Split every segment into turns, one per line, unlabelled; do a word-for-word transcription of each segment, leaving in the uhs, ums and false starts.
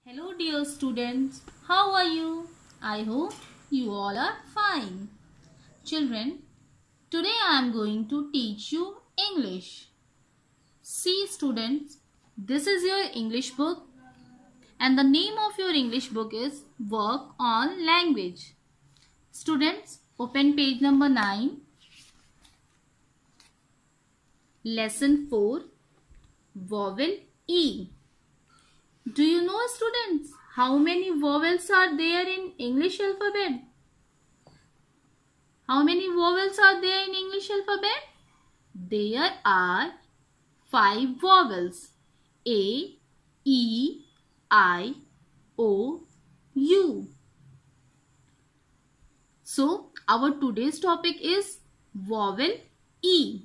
Hello dear students, how are you? I hope you all are fine. Children, today I am going to teach you English. See students, this is your English book and the name of your English book is Work on Language. Students, open page number nine. Lesson four, Vowel E. Do you know students how many vowels are there in English alphabet? How many vowels are there in English alphabet? There are five vowels. A, E, I, O, U. So, our today's topic is vowel E.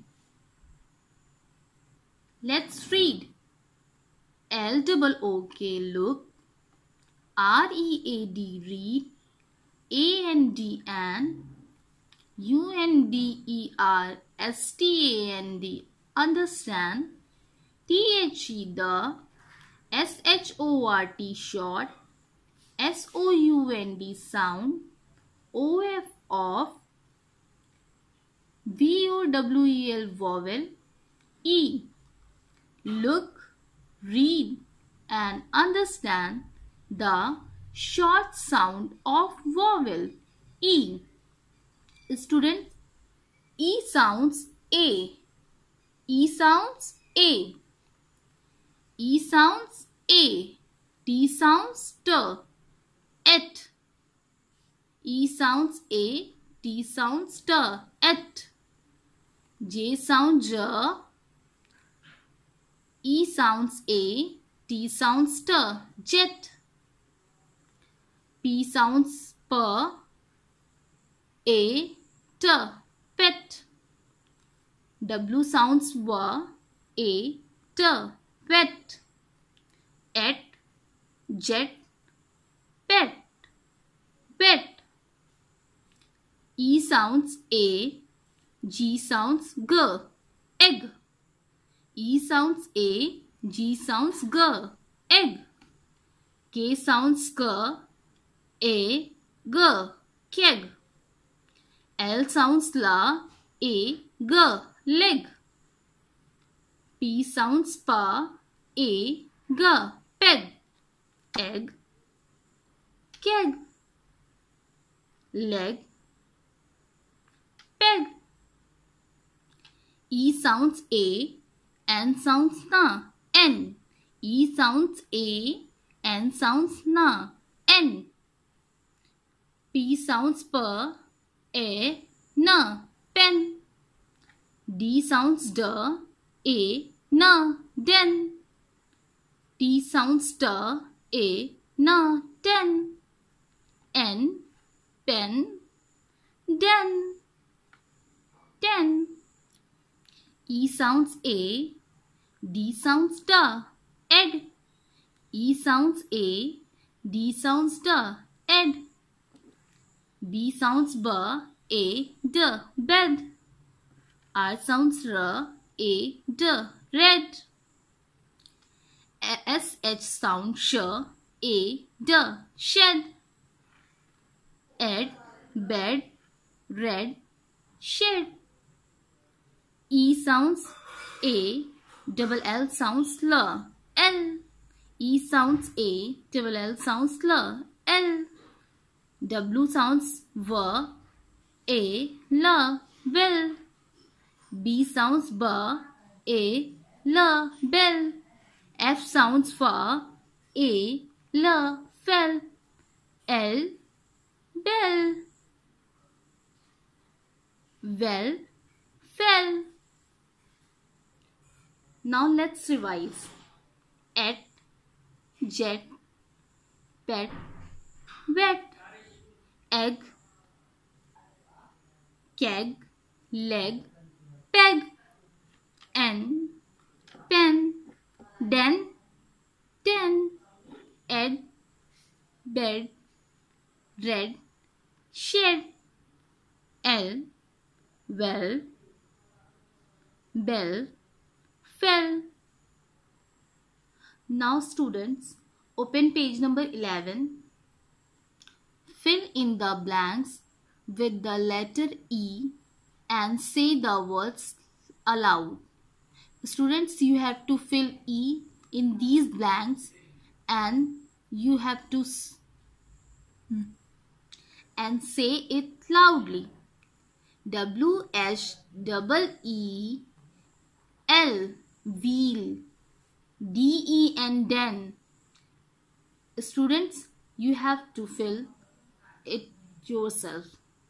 Let's read. L double O K look, R E A D read, A N D and U N D E R S T A N D understand, T H E the, S H O R T short, S O U N D sound, O F off, V O W E L vowel, E. Look, read and understand the short sound of vowel E. Students, E sounds A. E sounds A. E sounds A. T sounds T. Et. E sounds A. T sounds T. Et. J sounds J. E sounds A, T sounds T, jet. P sounds P, A, T, pet. W sounds W, A, T, wet. Et, jet, pet, wet. E sounds A, G sounds G, egg. E sounds A, G sounds G, egg. K sounds K, A, G, keg. L sounds La, A, G, leg. P sounds Pa, A, G, peg. Egg, keg. Leg, peg. E sounds A, N sounds na, N. E sounds A, N sounds na, N. P sounds P, A, na, pen. D sounds D, A, na, den. T sounds T, A, na, ten. N, pen, den, ten. E sounds A, D sounds D, ed. E sounds A, D sounds D, ed. B sounds B, A, D, bed. R sounds R, A, D, red. S H sounds sh, A, D, shed. Ed, bed, red, shed. E sounds A, double L sounds L, L. E sounds A, double L sounds L, L. W sounds V, A, L, well. B sounds B, A, L, bell. F sounds F, A, L, fell. L, bell. Well, fell. Now let's revise. Et, jet, pet, wet. Egg, keg, leg, peg. N, pen, den, ten. Ed, bed, red, shed. L, well, bell, fell. Now students, Open page number eleven. Fill in the blanks with the letter E and say the words aloud. Students, you have to fill E in these blanks and you have to and say it loudly. W H double E L, wheel. D E N, den. Students, you have to fill it yourself.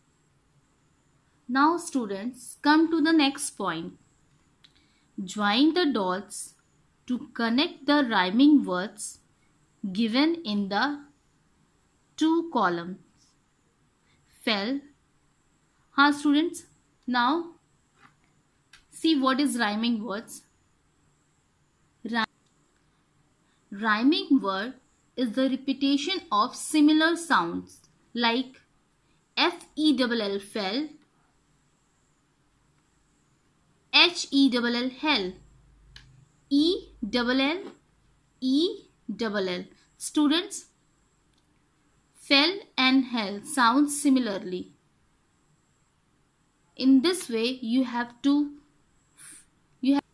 Now students, come to the next point. Join the dots to connect the rhyming words given in the two columns. Fell. Huh, students? Now see what is rhyming words. Rhyming word is the repetition of similar sounds like F E L L, fell, H E L L, hell, E L L, E L L. Students, fell and hell sound similarly. In this way, you have to you have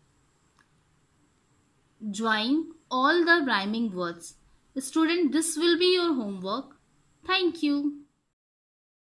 join all the rhyming words. Student, this will be your homework. Thank you.